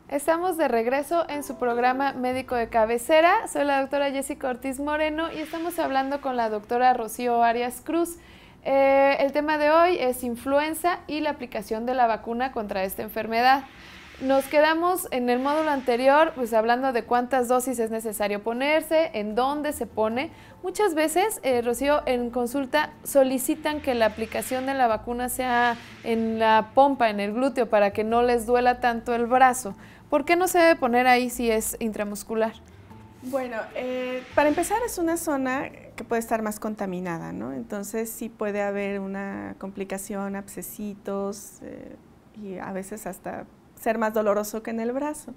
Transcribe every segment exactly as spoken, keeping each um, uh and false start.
Estamos de regreso en su programa Médico de Cabecera. Soy la doctora Jessica Ortiz Moreno y estamos hablando con la doctora Rocío Arias Cruz. Eh, el tema de hoy es influenza y la aplicación de la vacuna contra esta enfermedad. Nos quedamos en el módulo anterior, pues hablando de cuántas dosis es necesario ponerse, en dónde se pone. Muchas veces, eh, Rocío, en consulta solicitan que la aplicación de la vacuna sea en la pompa, en el glúteo, para que no les duela tanto el brazo. ¿Por qué no se debe poner ahí si es intramuscular? Bueno, eh, para empezar es una zona que puede estar más contaminada, ¿no? Entonces sí puede haber una complicación, abscesitos eh, y a veces hasta ser más doloroso que en el brazo.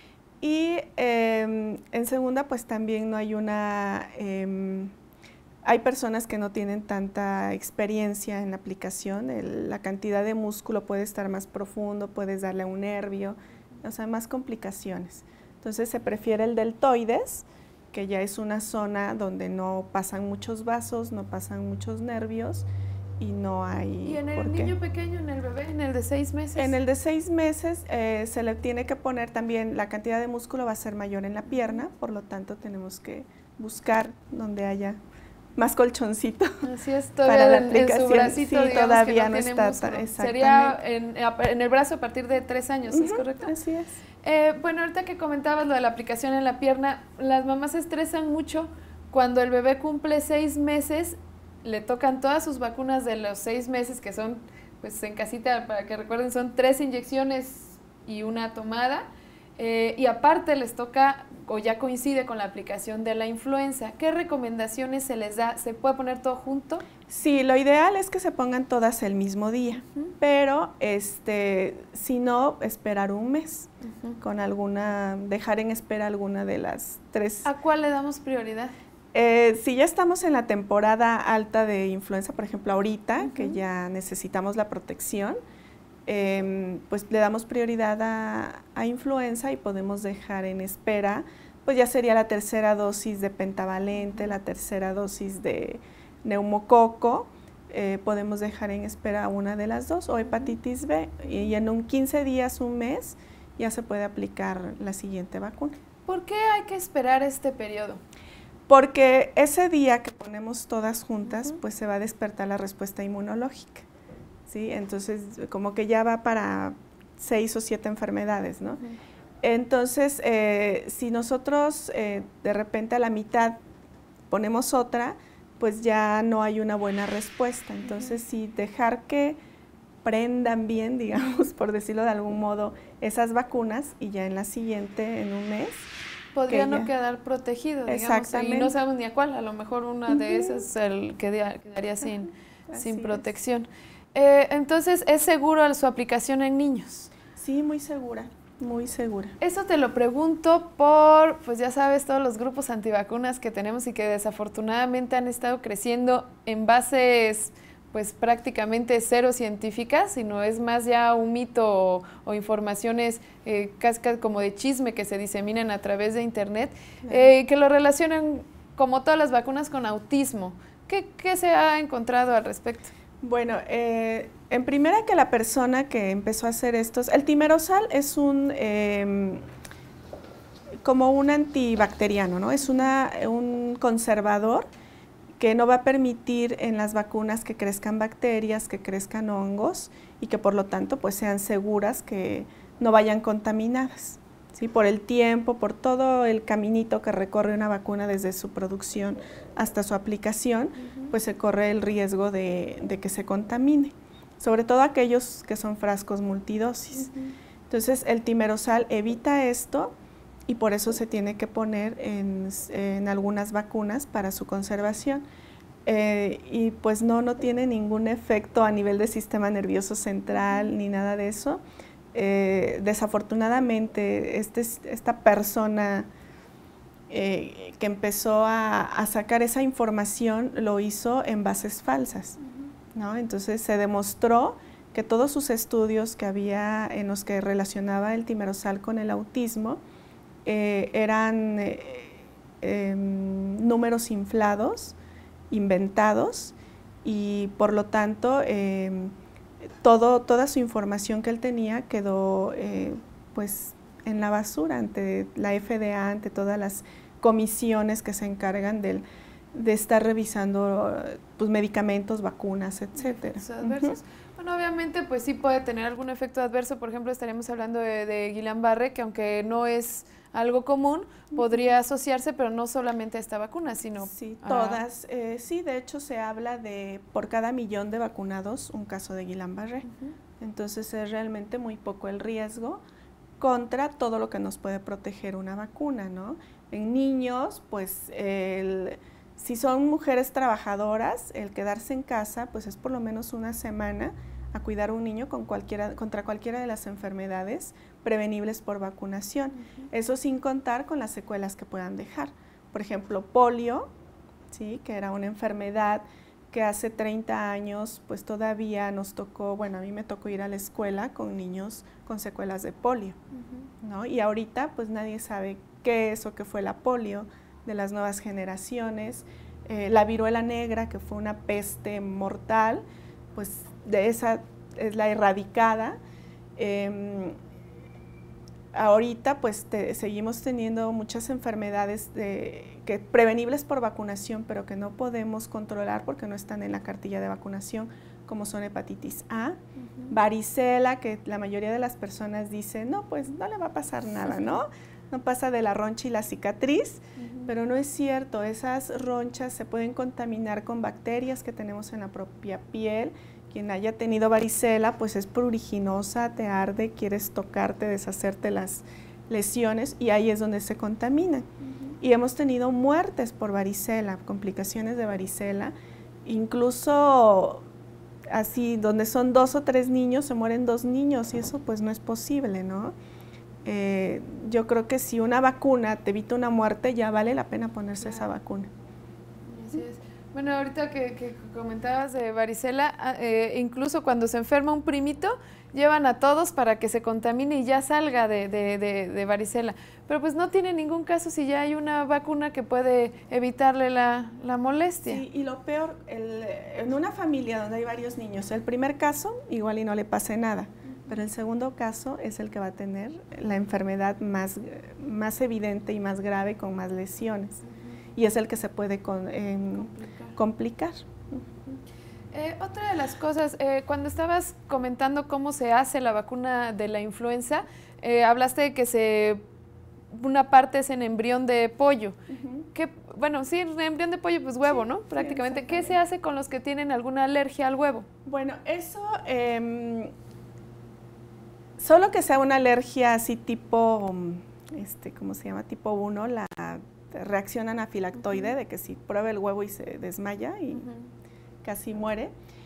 Y eh, en segunda, pues también no hay una, eh, hay personas que no tienen tanta experiencia en la aplicación, el, la cantidad de músculo puede estar más profundo, puedes darle a un nervio, o sea, más complicaciones. Entonces se prefiere el deltoides, que ya es una zona donde no pasan muchos vasos, no pasan muchos nervios, y no hay... ¿Y en el niño pequeño, en el bebé, en el de seis meses? En el de seis meses eh, se le tiene que poner también, la cantidad de músculo va a ser mayor en la pierna, por lo tanto tenemos que buscar donde haya más colchoncito. Así es, todavía para la en, aplicación. en su bracito, sí, todavía no, no tiene está. músculo. Sería en, en el brazo a partir de tres años, uh-huh, ¿es correcto? Así es. Eh, bueno, ahorita que comentabas lo de la aplicación en la pierna, las mamás se estresan mucho cuando el bebé cumple seis meses, le tocan todas sus vacunas de los seis meses, que son, pues en casita, para que recuerden, son tres inyecciones y una tomada, eh, y aparte les toca, o ya coincide con la aplicación de la influenza. ¿Qué recomendaciones se les da? ¿Se puede poner todo junto? Sí, lo ideal es que se pongan todas el mismo día, uh-huh. pero este, si no, esperar un mes, uh-huh. con alguna, dejar en espera alguna de las tres. ¿A cuál le damos prioridad? Eh, si ya estamos en la temporada alta de influenza, por ejemplo ahorita, uh-huh. que ya necesitamos la protección, eh, pues le damos prioridad a, a influenza y podemos dejar en espera, pues ya sería la tercera dosis de pentavalente, la tercera dosis de neumococo, eh, podemos dejar en espera una de las dos, o hepatitis B, y en un quince días, un mes, ya se puede aplicar la siguiente vacuna. ¿Por qué hay que esperar este periodo? Porque ese día que ponemos todas juntas, uh-huh. pues se va a despertar la respuesta inmunológica, ¿sí? Entonces, como que ya va para seis o siete enfermedades, ¿no? Uh-huh. Entonces, eh, si nosotros eh, de repente a la mitad ponemos otra, pues ya no hay una buena respuesta. Entonces, uh-huh. sí, dejar que prendan bien, digamos, por decirlo de algún modo, esas vacunas, y ya en la siguiente, en un mes, podría no quedar protegido, digamos, exactamente. Y no sabemos ni a cuál, a lo mejor una uh-huh. de esas el quedaría, quedaría sin, uh-huh. sin protección. Eh, entonces, ¿es seguro su aplicación en niños? Sí, muy segura, muy segura. Eso te lo pregunto por, pues ya sabes, todos los grupos antivacunas que tenemos y que desafortunadamente han estado creciendo en bases pues prácticamente cero científicas, sino es más ya un mito o, o informaciones eh, cascas como de chisme que se diseminan a través de internet, claro. eh, que lo relacionan, como todas las vacunas, con autismo. ¿Qué, qué se ha encontrado al respecto? Bueno, eh, en primera que la persona que empezó a hacer estos, el timerosal es un, eh, como un antibacteriano, ¿no? Es una, un conservador que no va a permitir en las vacunas que crezcan bacterias, que crezcan hongos y que por lo tanto pues sean seguras, que no vayan contaminadas, ¿sí? Por el tiempo, por todo el caminito que recorre una vacuna desde su producción hasta su aplicación, uh-huh. pues se corre el riesgo de, de que se contamine, sobre todo aquellos que son frascos multidosis. Uh-huh. Entonces el timerosal evita esto, y por eso se tiene que poner en, en algunas vacunas para su conservación. Eh, y pues no, no tiene ningún efecto a nivel del sistema nervioso central ni nada de eso. Eh, desafortunadamente, este, esta persona eh, que empezó a, a sacar esa información lo hizo en bases falsas, ¿no? Entonces se demostró que todos sus estudios que había en los que relacionaba el timerosal con el autismo, Eh, eran eh, eh, números inflados, inventados, y por lo tanto eh, todo, toda su información que él tenía quedó eh, pues en la basura ante la F D A, ante todas las comisiones que se encargan del, de estar revisando pues, medicamentos, vacunas, etcétera. Adversos. Uh-huh. Bueno, obviamente, pues sí puede tener algún efecto adverso. Por ejemplo, estaríamos hablando de, de Guillain-Barré, que aunque no es algo común, uh-huh. podría asociarse, pero no solamente a esta vacuna, sino sí, a... todas. Eh, sí, de hecho se habla de por cada millón de vacunados un caso de Guillain-Barré. Uh-huh. Entonces es realmente muy poco el riesgo contra todo lo que nos puede proteger una vacuna, ¿no? En niños, pues el, si son mujeres trabajadoras, el quedarse en casa, pues es por lo menos una semana a cuidar a un niño con cualquiera, contra cualquiera de las enfermedades prevenibles por vacunación. Uh-huh. Eso sin contar con las secuelas que puedan dejar. Por ejemplo, polio, ¿sí? Que era una enfermedad que hace treinta años pues todavía nos tocó, bueno, a mí me tocó ir a la escuela con niños con secuelas de polio, uh-huh. ¿no? Y ahorita pues nadie sabe qué es o qué fue la polio de las nuevas generaciones. Eh, la viruela negra, que fue una peste mortal, pues de esa es la erradicada. Eh, ahorita pues te, seguimos teniendo muchas enfermedades de, que, prevenibles por vacunación, pero que no podemos controlar porque no están en la cartilla de vacunación, como son hepatitis A, uh-huh. varicela, que la mayoría de las personas dicen, no, pues no le va a pasar nada, ¿no? No pasa de la roncha y la cicatriz, uh-huh. pero no es cierto, esas ronchas se pueden contaminar con bacterias que tenemos en la propia piel. Quien haya tenido varicela, pues es pruriginosa, te arde, quieres tocarte, deshacerte las lesiones y ahí es donde se contaminan. Uh-huh. Y hemos tenido muertes por varicela, complicaciones de varicela, incluso así, donde son dos o tres niños, se mueren dos niños y eso pues no es posible, ¿no? Eh, yo creo que si una vacuna te evita una muerte, ya vale la pena ponerse esa vacuna. Así es. Bueno, ahorita que, que comentabas de varicela, eh, incluso cuando se enferma un primito, llevan a todos para que se contamine y ya salga de, de, de, de varicela. Pero pues no tiene ningún caso si ya hay una vacuna que puede evitarle la, la molestia. Sí, y lo peor, el, en una familia donde hay varios niños, el primer caso igual y no le pase nada, pero el segundo caso es el que va a tener la enfermedad más, más evidente y más grave con más lesiones. Y es el que se puede con, eh, complicar. complicar. Eh, otra de las cosas, eh, cuando estabas comentando cómo se hace la vacuna de la influenza, eh, hablaste de que se, una parte es en embrión de pollo. Uh-huh. ¿Qué, bueno, sí, embrión de pollo, pues huevo, sí, ¿no? Prácticamente. Sí, ¿qué se hace con los que tienen alguna alergia al huevo? Bueno, eso, eh, solo que sea una alergia así tipo, este, ¿cómo se llama? Tipo uno, la reacción anafilactoide, uh-huh. de que si prueba el huevo y se desmaya y uh-huh. casi muere,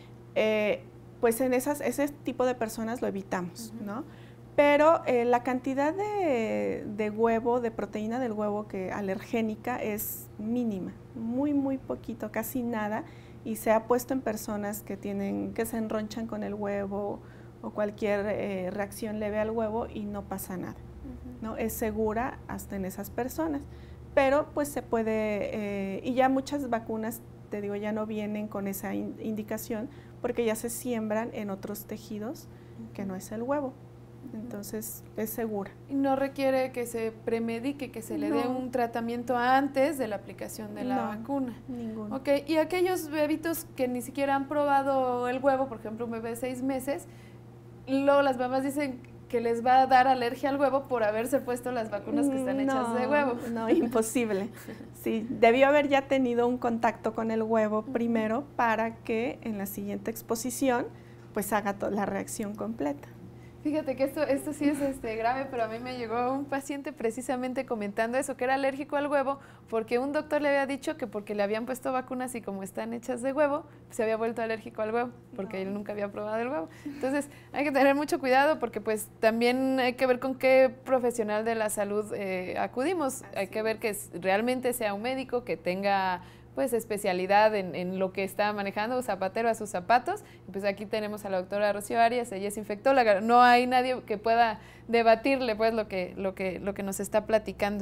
eh, pues en esas, ese tipo de personas lo evitamos, uh-huh. ¿no? Pero eh, la cantidad de, de huevo, de proteína del huevo que alergénica es mínima, muy, muy poquito, casi nada, y se ha puesto en personas que, tienen, que se enronchan con el huevo o cualquier eh, reacción leve al huevo y no pasa nada, uh-huh. ¿no? Es segura hasta en esas personas. Pero pues se puede, eh, y ya muchas vacunas, te digo, ya no vienen con esa in indicación porque ya se siembran en otros tejidos que no es el huevo. Entonces es segura. ¿Y no requiere que se premedique, que se le no. dé un tratamiento antes de la aplicación de la no, vacuna? Ninguno. Ok, y aquellos bebitos que ni siquiera han probado el huevo, por ejemplo un bebé de seis meses, luego las mamás dicen que les va a dar alergia al huevo por haberse puesto las vacunas que están hechas no, de huevo. No, imposible. Sí, debió haber ya tenido un contacto con el huevo uh-huh. primero para que en la siguiente exposición pues haga la reacción completa. Fíjate que esto, esto sí es este, grave, pero a mí me llegó un paciente precisamente comentando eso, que era alérgico al huevo, porque un doctor le había dicho que porque le habían puesto vacunas y como están hechas de huevo, se había vuelto alérgico al huevo, porque no. él nunca había probado el huevo. Entonces hay que tener mucho cuidado porque pues también hay que ver con qué profesional de la salud eh, acudimos. Así hay que ver que realmente sea un médico que tenga pues especialidad en, en lo que está manejando, zapatero a sus zapatos. Y pues aquí tenemos a la doctora Rocío Arias, ella es infectóloga, no hay nadie que pueda debatirle pues lo que, lo que, lo que nos está platicando.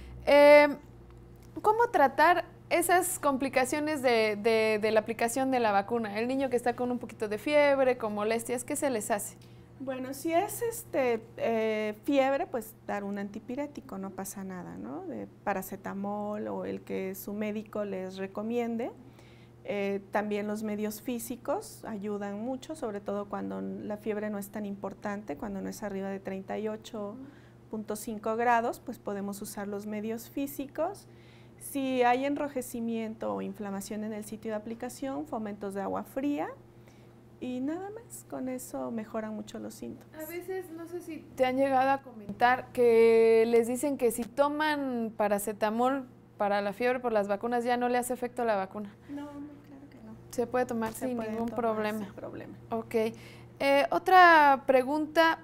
Eh, ¿Cómo tratar esas complicaciones de, de, de la aplicación de la vacuna? El niño que está con un poquito de fiebre, con molestias, ¿qué se les hace? Bueno, si es este eh, fiebre, pues dar un antipirético, no pasa nada, ¿no? De paracetamol o el que su médico les recomiende. Eh, también los medios físicos ayudan mucho, sobre todo cuando la fiebre no es tan importante, cuando no es arriba de treinta y ocho punto cinco grados, pues podemos usar los medios físicos. Si hay enrojecimiento o inflamación en el sitio de aplicación, fomentos de agua fría y nada más, con eso mejoran mucho los síntomas. A veces, no sé si te han llegado a comentar que les dicen que si toman paracetamol para la fiebre por las vacunas ya no le hace efecto la vacuna. No, no, claro que no. Se puede tomar Se sin puede ningún tomar problema. sin problema. Ok. Eh, otra pregunta.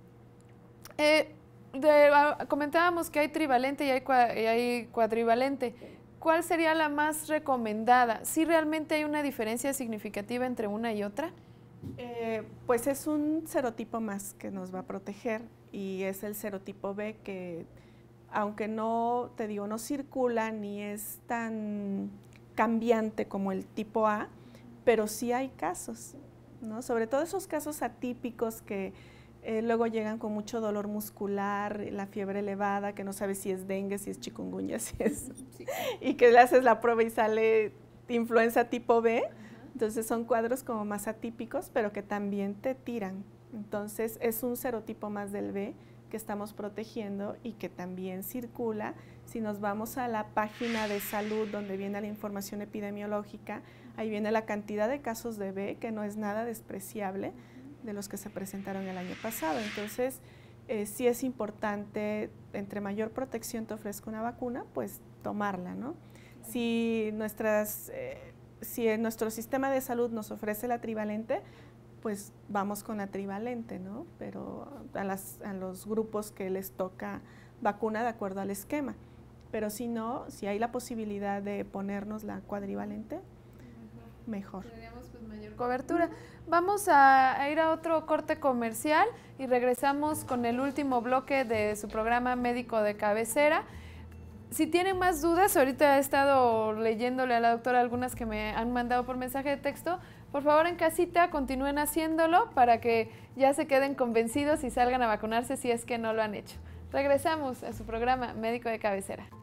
Eh, de, a, comentábamos que hay trivalente y hay, cua, y hay cuadrivalente. ¿Cuál sería la más recomendada? ¿Sí realmente hay una diferencia significativa entre una y otra? Eh, pues es un serotipo más que nos va a proteger y es el serotipo B que, aunque no, te digo, no circula ni es tan cambiante como el tipo A, pero sí hay casos, ¿no? Sobre todo esos casos atípicos que eh, luego llegan con mucho dolor muscular, la fiebre elevada, que no sabes si es dengue, si es chikungunya, si es... Sí. Y que le haces la prueba y sale influenza tipo B. Entonces son cuadros como más atípicos, pero que también te tiran. Entonces es un serotipo más del B que estamos protegiendo y que también circula. Si nos vamos a la página de salud donde viene la información epidemiológica, ahí viene la cantidad de casos de B, que no es nada despreciable de los que se presentaron el año pasado. Entonces eh, sí es importante, entre mayor protección te ofrezca una vacuna, pues tomarla, ¿no? Si nuestras... Eh, Si en nuestro sistema de salud nos ofrece la trivalente, pues vamos con la trivalente, ¿no? Pero a, las, a los grupos que les toca vacuna de acuerdo al esquema. Pero si no, si hay la posibilidad de ponernos la cuadrivalente, mejor. Tendríamos pues mayor cobertura. Vamos a, a ir a otro corte comercial y regresamos con el último bloque de su programa médico de cabecera. Si tienen más dudas, ahorita he estado leyéndole a la doctora algunas que me han mandado por mensaje de texto. Por favor, en casita continúen haciéndolo para que ya se queden convencidos y salgan a vacunarse si es que no lo han hecho. Regresamos a su programa Médico de Cabecera.